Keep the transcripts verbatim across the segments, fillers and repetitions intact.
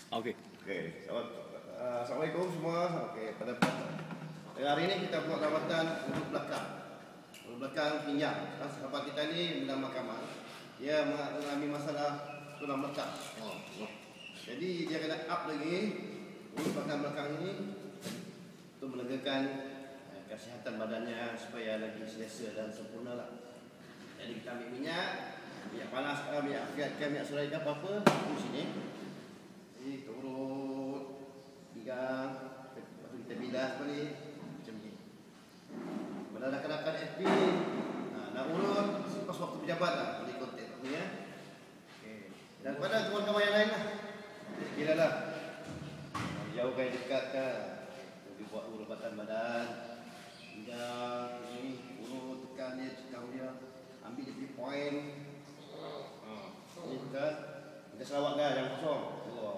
Oke. Oke, selamat, uh, assalamualaikum semua. Oke, pada hari ini kita buat rawatan urut belakang, urut belakang pinggang. Sahabat kita ini bidang makaman, dia mengalami masalah tulang belakang. Oh, oh. Jadi dia kena up lagi urut belakang belakang ini untuk melegakan uh, kesihatan badannya supaya lebih selesa dan sempurna lah. Jadi kita ambil minyak, minyak panas, uh, minyak fiatkan minyak surai ke apa-apa di sini. Jadi urut pinggang, lepas tu kita bilas balik macam ni. Pada rakan-rakan F P, nah, nak urut pas waktu pejabat lah, boleh kontak aku ya. Okay. Dan kepada kawan-kawan yang lain lah, kira lah jauh kaya dekat kan, boleh buat urut-uratan badan, pinggang ni, urut tekan dia, cekau dia, ambil dia punya point. Ha, ni tekan, kita selawat dah, jangan kosong. Oh.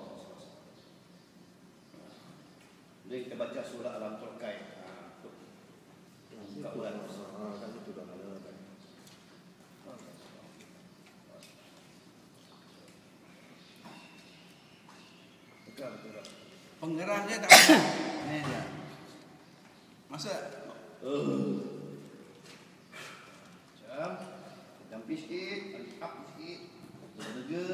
Jadi kita baca surah Al-Anqurqai. Ha, untuk buka bulan. Ha, kan itu dah ada kan. Betul betul. Pengerahnya tak ada. Ini dia. Masa Uh. Macam jampi sikit, balik up sikit. Lega.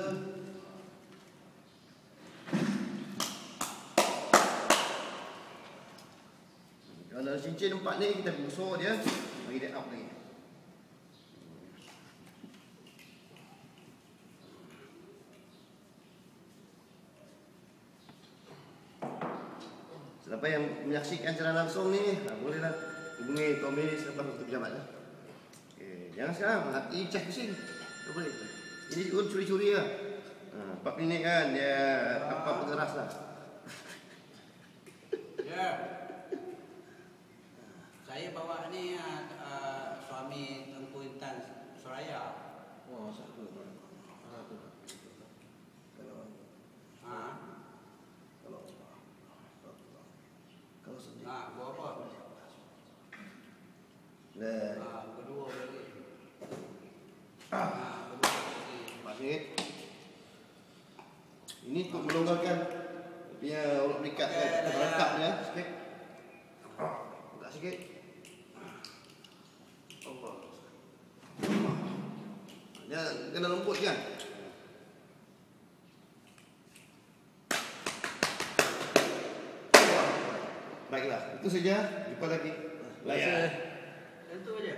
Kalau cincin empat ni kita gosok dia, bagi dia up lagi. Siapa yang menyaksikan secara langsung ni, nah, bolehlah hubungi Tommy selepas waktu pejabat lah. Okay. Jangan sekarang, nanti cek pusing. Tak boleh. Ini pun curi-curi lah. Ha, empat minit kan, dia apa pengeras lah. ya. Saya bawa ni uh, suami Tengku Intan Suraya. Oh, satu. Ha, tu. Kalau Ha. kalau kalau sendiri. Nah, gua apa? Nah, Ah, kedua lagi. Ah, kedua lagi. masih. Ini untuk melonggarkan dia urut berikat kan, berangkat dia sikit. Buka sikit. Allah. Dia kena lembut kan? Baiklah, itu saja. Jumpa lagi. Ya. Itu aja.